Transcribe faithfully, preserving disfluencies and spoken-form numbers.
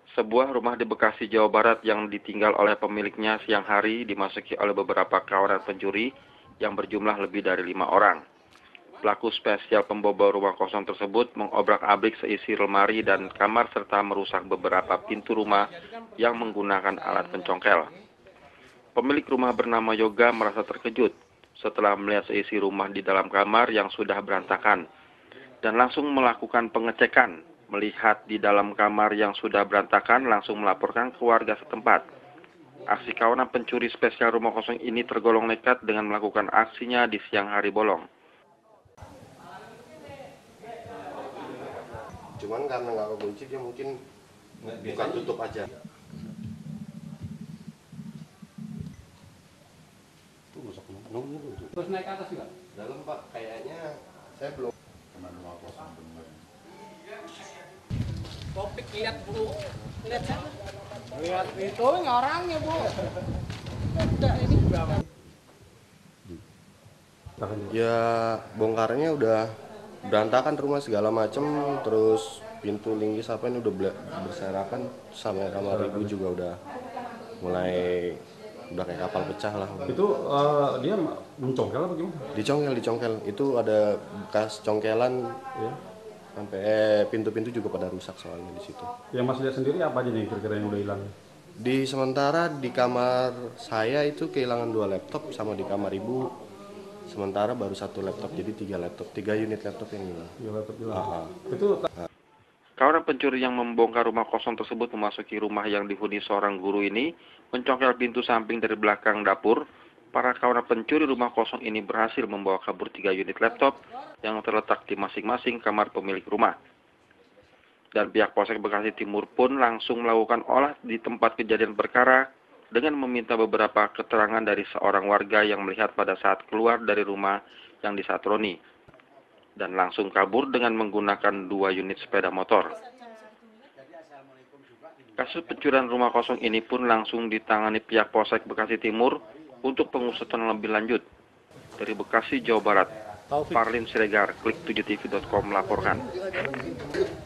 Sebuah rumah di Bekasi, Jawa Barat yang ditinggal oleh pemiliknya siang hari dimasuki oleh beberapa kawanan pencuri yang berjumlah lebih dari lima orang. Pelaku spesial pembobol rumah kosong tersebut mengobrak-abrik seisi lemari dan kamar serta merusak beberapa pintu rumah yang menggunakan alat pencongkel. Pemilik rumah bernama Yoga merasa terkejut setelah melihat seisi rumah di dalam kamar yang sudah berantakan dan langsung melakukan pengecekan. Melihat di dalam kamar yang sudah berantakan, langsung melaporkan ke warga setempat. Aksi kawanan pencuri spesial rumah kosong ini tergolong nekat dengan melakukan aksinya di siang hari bolong. Cuman karena nggak kekunci, dia mungkin buka tutup aja. Terus naik ke atas juga? Dalam Pak, kayaknya saya belum. Topik lihat Bu, lihat sana. Lihat itu orangnya Bu. Udah ini berapa? Ya bongkarnya udah berantakan rumah segala macem, terus pintu linggis apa ini udah berserakan, sama kamar ibu juga udah mulai udah kayak kapal pecah lah. Itu uh, dia mencongkel apa gimana? Dicongkel, dicongkel. Itu ada bekas congkelan. Ya. Sampai eh, pintu-pintu juga pada rusak soalnya di situ. Yang Mas lihat sendiri apa aja nih kira-kira yang udah hilang? Di sementara di kamar saya itu kehilangan dua laptop, sama di kamar ibu sementara baru satu laptop, jadi tiga laptop, tiga unit laptop yang hilang. Tiga laptop hilang. Uh-huh. Itu kawanan pencuri yang membongkar rumah kosong tersebut memasuki rumah yang dihuni seorang guru ini, mencongkel pintu samping dari belakang dapur. Para kawanan pencuri rumah kosong ini berhasil membawa kabur tiga unit laptop yang terletak di masing-masing kamar pemilik rumah. Dan pihak Polsek Bekasi Timur pun langsung melakukan olah di tempat kejadian perkara dengan meminta beberapa keterangan dari seorang warga yang melihat pada saat keluar dari rumah yang disatroni. Dan langsung kabur dengan menggunakan dua unit sepeda motor. Kasus pencurian rumah kosong ini pun langsung ditangani pihak Polsek Bekasi Timur untuk pengusutan lebih lanjut. Dari Bekasi, Jawa Barat, Parlim Siregar, klik tujuh T V dot com melaporkan.